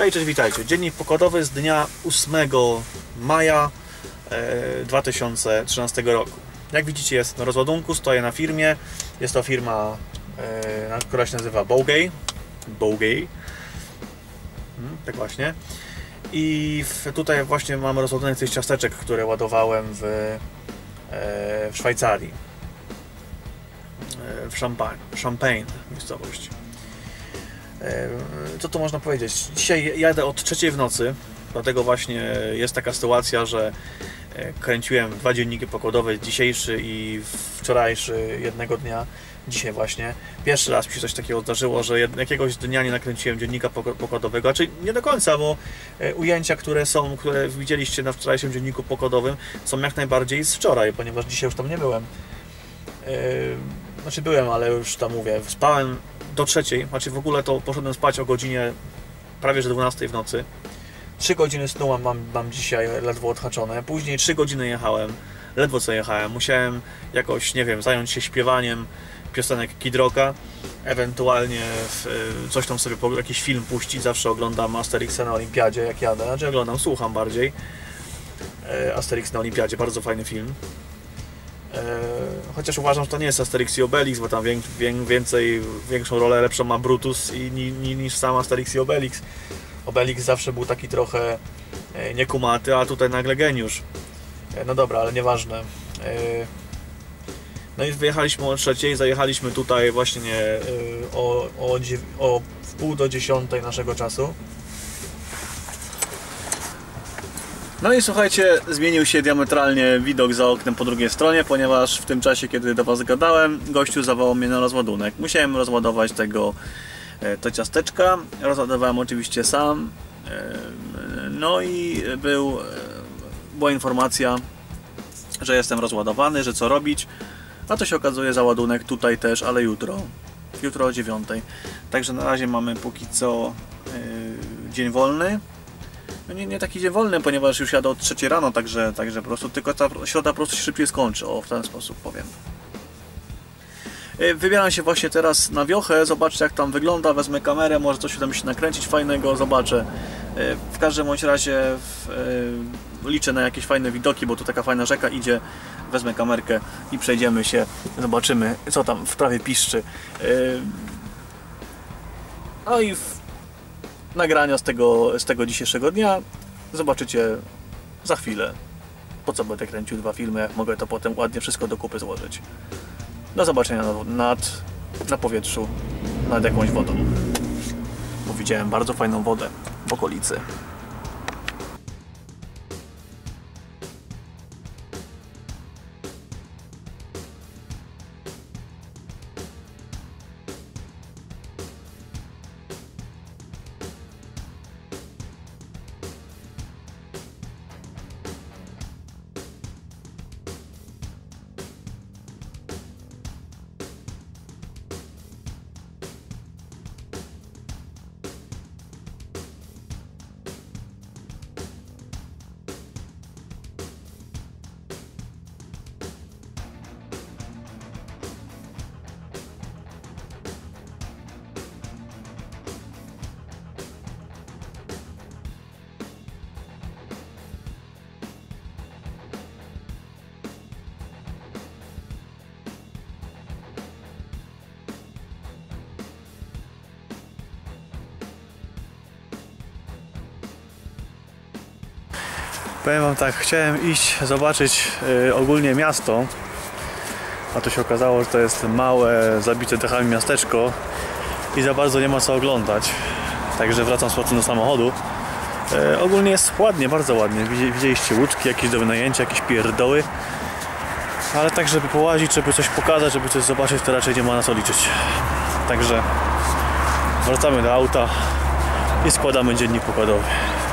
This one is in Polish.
Hej, cześć, witajcie. Dziennik pokładowy z dnia 8 maja 2013 roku. Jak widzicie, jest na rozładunku, stoję na firmie. Jest to firma, która się nazywa Bowgay. Tak właśnie. I tutaj właśnie mamy rozładunek tych ciasteczek, które ładowałem w Szwajcarii. W Champagne miejscowość. Co tu można powiedzieć? Dzisiaj jadę od 3 w nocy, dlatego właśnie jest taka sytuacja, że kręciłem 2 dzienniki pokładowe, dzisiejszy i wczorajszy jednego dnia. Dzisiaj właśnie pierwszy raz mi się coś takiego zdarzyło, że jakiegoś dnia nie nakręciłem dziennika pokładowego, znaczy nie do końca, bo ujęcia, które widzieliście na wczorajszym dzienniku pokładowym, są jak najbardziej z wczoraj, ponieważ dzisiaj już tam nie byłem. Znaczy byłem, ale już tam mówię, spałem do 3, znaczy w ogóle to poszedłem spać o godzinie prawie że 12 w nocy. 3 godziny snu mam dzisiaj ledwo odhaczone, później 3 godziny jechałem, ledwo co jechałem, musiałem jakoś, nie wiem, zająć się śpiewaniem piosenek Kid Rocka, ewentualnie coś tam sobie, jakiś film puścić, zawsze oglądam Asterixa na Olimpiadzie jak jadę, znaczy oglądam, słucham bardziej Asterix na Olimpiadzie, bardzo fajny film. Chociaż uważam, że to nie jest Asterix i Obelix, bo tam większą rolę lepszą ma Brutus niż sam Asterix i Obelix. Obelix zawsze był taki trochę niekumaty, a tutaj nagle geniusz. No dobra, ale nieważne. No i wyjechaliśmy o 3, zajechaliśmy tutaj właśnie o wpół do 10 naszego czasu. No i słuchajcie, zmienił się diametralnie widok za oknem po drugiej stronie, ponieważ w tym czasie, kiedy do was gadałem, gościu zawołał mnie na rozładunek. Musiałem rozładować te ciasteczka, rozładowałem oczywiście sam. No i była informacja, że jestem rozładowany, że co robić. A to się okazuje za ładunek tutaj też, ale jutro o 9. Także na razie mamy póki co dzień wolny. No nie taki dzień wolny, ponieważ już jadę od 3 rano, także po prostu tylko ta środa po prostu się szybciej skończy, w ten sposób powiem. Wybieram się właśnie teraz na wiochę, zobaczcie jak tam wygląda, wezmę kamerę, może coś tam się nakręcić fajnego, zobaczę. W każdym bądź razie liczę na jakieś fajne widoki, bo tu taka fajna rzeka idzie. Wezmę kamerkę i przejdziemy się, zobaczymy co tam w trawie piszczy. No i nagrania z tego dzisiejszego dnia zobaczycie za chwilę. Po co będę kręcił 2 filmy, jak mogę to potem ładnie wszystko do kupy złożyć. Do zobaczenia na powietrzu, nad jakąś wodą. Bo widziałem bardzo fajną wodę w okolicy. Powiem wam tak, chciałem iść zobaczyć ogólnie miasto, a tu się okazało, że to jest małe, zabite dechami miasteczko i za bardzo nie ma co oglądać. Także wracam z powrotem do samochodu. Ogólnie jest ładnie, bardzo ładnie. Widzieliście łódki, jakieś do wynajęcia, jakieś pierdoły. Ale tak, żeby połazić, żeby coś pokazać, żeby coś zobaczyć, to raczej nie ma na co liczyć. Także wracamy do auta i składamy dziennik pokładowy.